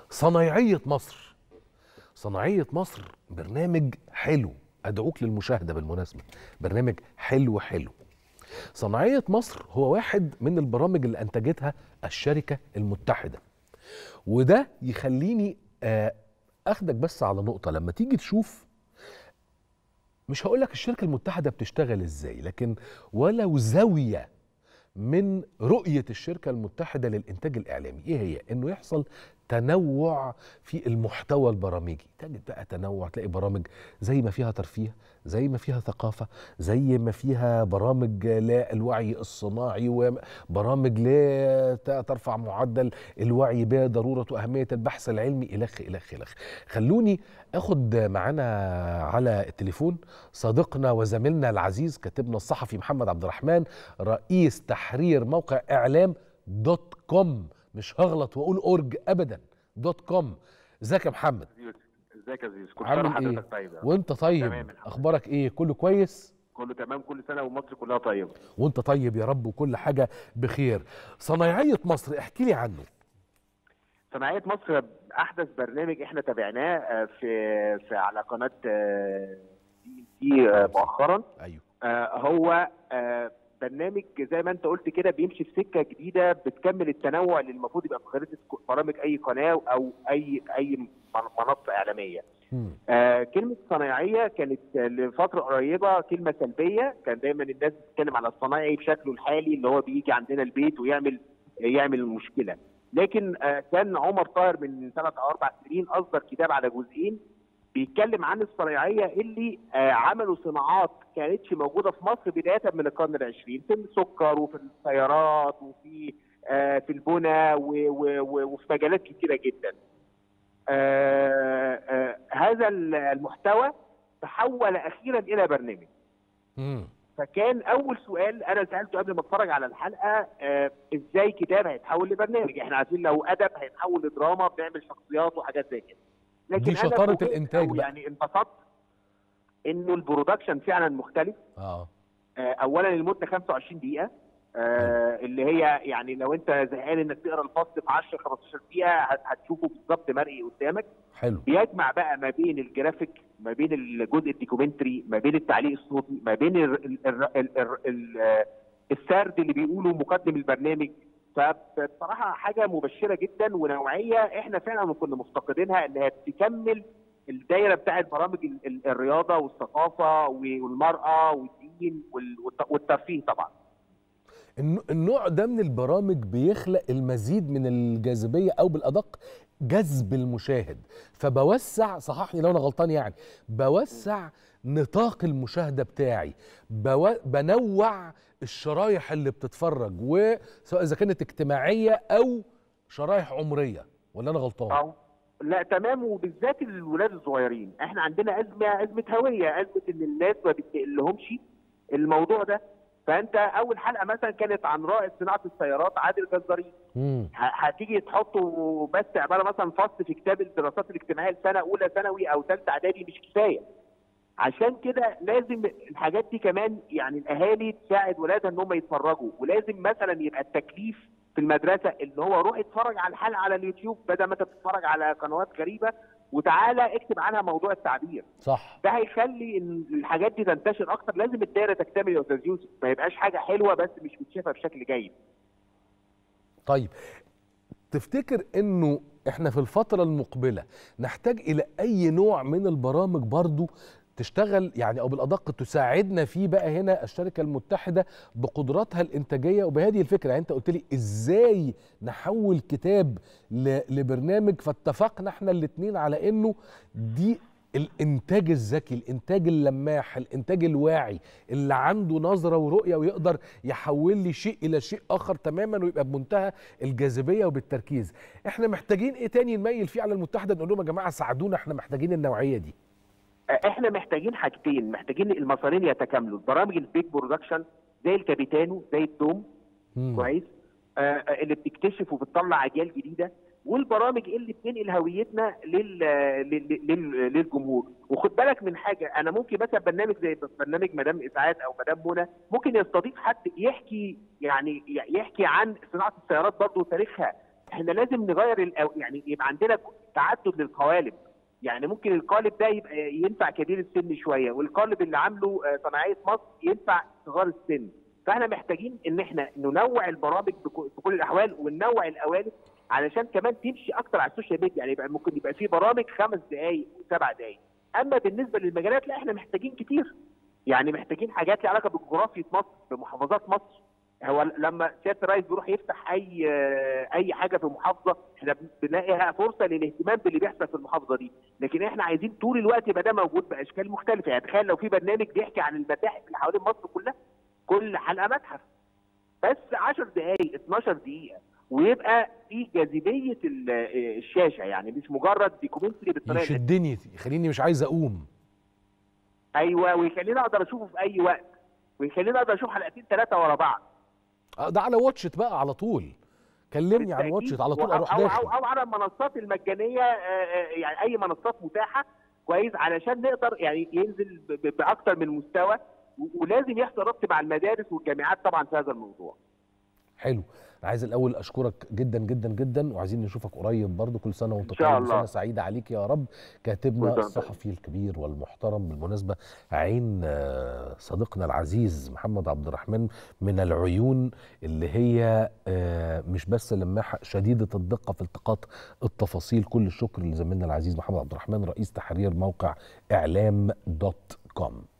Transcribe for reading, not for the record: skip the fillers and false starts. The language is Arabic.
صنايعية مصر. صناعية مصر برنامج حلو، أدعوك للمشاهدة بالمناسبة، برنامج حلو حلو. صناعية مصر هو واحد من البرامج اللي أنتجتها الشركة المتحدة، وده يخليني أخدك بس على نقطة. لما تيجي تشوف، مش هقولك الشركة المتحدة بتشتغل إزاي، لكن ولو زاوية من رؤية الشركة المتحدة للإنتاج الإعلامي، إيه هي؟ إنه يحصل تنوع في المحتوى البرامجي. تجد بقى تنوع، تلاقي برامج زي ما فيها ترفيه، زي ما فيها ثقافة، زي ما فيها برامج للوعي الصناعي، وبرامج ترفع معدل الوعي بضرورة وأهمية البحث العلمي، إلخ إلخ إلخ. خلوني أخد معانا على التليفون صديقنا وزميلنا العزيز كاتبنا الصحفي محمد عبد الرحمن، رئيس تحرير موقع إعلام دوت كوم. مش هغلط واقول اورج ابدا، دوت كوم. ازيك يا محمد؟ ازيك يا زيزو؟ كل سنه عامل ايه؟ وحضرتك طيب. وانت طيب؟ تمام الحمد لله. اخبارك ايه؟ كله كويس؟ كله تمام، كل سنه ومصر كلها طيبه. وانت طيب يا رب، وكل حاجه بخير. صنايعيه مصر، احكي لي عنه. صناعيه مصر احدث برنامج احنا تابعناه في على قناه DMC مؤخرا. ايوه. هو برنامج زي ما انت قلت كده بيمشي في سكه جديده بتكمل التنوع اللي المفروض يبقى في خريطه برامج اي قناه او اي منصه اعلاميه. كلمه صنايعيه كانت لفتره قريبه كلمه سلبيه، كان دايما الناس بتتكلم على الصنايعي بشكله الحالي اللي هو بيجي عندنا البيت ويعمل مشكله. لكن كان عمر طاهر من 3 أو 4 سنين اصدر كتاب على جزئين بيتكلم عن الصنايعيه اللي عملوا صناعات كانتش موجوده في مصر بدايه من القرن العشرين، في السكر وفي السيارات وفي في البنى وفي مجالات كثيره جدا. هذا المحتوى تحول اخيرا الى برنامج. فكان اول سؤال انا سالته قبل ما اتفرج على الحلقه، ازاي كتاب هيتحول لبرنامج؟ احنا عارفين لو ادب هيتحول لدراما بنعمل شخصيات وحاجات زي كده. لكن دي شطاره الانتاج بقى. يعني انبسطت انه البرودكشن فعلا مختلف. اولا المده 25 دقيقه، اللي هي يعني لو انت زهقان انك تقرا الفصل في 10 15 دقيقه هتشوفه بالظبط مرئي قدامك. حلو. بيجمع بقى ما بين الجرافيك، ما بين الجزء الدوكيومنتري، ما بين التعليق الصوتي، ما بين السرد اللي بيقوله مقدم البرنامج. فبصراحه حاجه مبشره جدا ونوعيه احنا فعلا كنا مفتقدينها، انها تكمل الدايره بتاعت برامج الرياضه والثقافه والمراه والدين والترفيه طبعا. النوع ده من البرامج بيخلق المزيد من الجاذبيه، او بالادق جذب المشاهد. فبوسع، صححني لو انا غلطان، يعني بوسع نطاق المشاهده بتاعي، بنوع الشرايح اللي بتتفرج، وسواء اذا كانت اجتماعيه او شرايح عمريه، ولا انا غلطان؟ لا تمام، وبالذات الولاد الصغيرين. احنا عندنا ازمه هويه، ازمه ان الناس ما بتقلهمش الموضوع ده. فانت اول حلقه مثلا كانت عن رائد صناعه السيارات عادل جزارين، هتيجي تحطه بس عباره مثلا فصل في كتاب الدراسات الاجتماعيه لسنه اولى ثانوي او ثالثه اعدادي مش كفايه. عشان كده لازم الحاجات دي كمان يعني الاهالي تساعد ولادها ان هم يتفرجوا، ولازم مثلا يبقى التكليف في المدرسه اللي هو روح اتفرج على الحلقه على اليوتيوب بدل ما انت تتفرج على قنوات غريبه، وتعالى اكتب عنها موضوع التعبير. صح. ده هيخلي ان الحاجات دي تنتشر اكتر. لازم الدايره تكتمل يا استاذ يوسف، ما يبقاش حاجه حلوه بس مش متشافه بشكل جيد. طيب، تفتكر انه احنا في الفتره المقبله نحتاج الى اي نوع من البرامج برضو تشتغل، يعني او بالادق تساعدنا فيه بقى هنا الشركه المتحده بقدراتها الانتاجيه؟ وبهذه الفكره، يعني انت قلت لي ازاي نحول كتاب لبرنامج، فاتفقنا احنا الاثنين على انه دي الانتاج الذكي، الانتاج اللماح، الانتاج الواعي اللي عنده نظره ورؤيه ويقدر يحول لي شيء الى شيء اخر تماما، ويبقى بمنتهى الجاذبيه وبالتركيز. احنا محتاجين ايه تاني نميل فيه على المتحده، نقول لهم يا جماعه ساعدونا، احنا محتاجين النوعيه دي؟ احنا محتاجين حاجتين، محتاجين المسارين يتكاملوا. برامج البيج برودكشن زي الكابيتانو، زي الدوم، كويس، اللي بتكتشف وبتطلع اجيال جديده، والبرامج اللي بتنقل هويتنا للجمهور. وخد بالك من حاجه، انا ممكن مثلا برنامج زي برنامج مدام اسعاد او مدام منى ممكن يستضيف حد يحكي عن صناعه السيارات برضه وتاريخها. احنا لازم نغير يعني يبقى عندنا تعدد للقوالب. يعني ممكن القالب ده يبقى ينفع كبير السن شويه، والقالب اللي عامله صناعيه مصر ينفع صغار السن. فاحنا محتاجين ان احنا ننوع البرامج في كل الاحوال، وننوع القوالب علشان كمان تمشي اكتر على السوشيال ميديا. يعني يبقى ممكن يبقى في برامج 5 دقائق و7 دقائق. اما بالنسبه للمجالات لا، احنا محتاجين كتير. يعني محتاجين حاجات ليها علاقه بجغرافيه مصر، بمحافظات مصر. هو لما سياده الرئيس بيروح يفتح اي حاجه في محافظه، احنا بنلاقيها فرصه للاهتمام باللي بيحصل في المحافظه دي. لكن احنا عايزين طول الوقت يبقى ده موجود باشكال مختلفه. يعني تخيل لو في برنامج بيحكي عن المتاحف اللي حوالين مصر كلها، كل حلقه متحف، بس 10 دقائق 12 دقيقه، ويبقى في جاذبيه الشاشه. يعني مش مجرد دوكيومنتري بالطريقه يشدني يخليني مش عايز اقوم. ايوه، ويخليني اقدر اشوفه في اي وقت، ويخليني اقدر اشوف حلقتين 3 ورا بعض. ده على واتشت بقى على طول. كلمني عن واتشت على طول، اروح داخل. أو على المنصات المجانيه، يعني اي منصات متاحه كويس، علشان نقدر يعني ينزل باكثر من مستوى. ولازم يحصل ربط مع المدارس والجامعات طبعا في هذا الموضوع. حلو. انا عايز الاول اشكرك جدا جدا جدا، وعايزين نشوفك قريب برضو. كل سنه وانت طيب، وسنه سعيده عليك يا رب. كاتبنا الصحفي الكبير والمحترم بالمناسبه، عين صديقنا العزيز محمد عبد الرحمن، من العيون اللي هي مش بس لماحه، شديده الدقه في التقاط التفاصيل. كل الشكر لزميلنا العزيز محمد عبد الرحمن، رئيس تحرير موقع اعلام.com.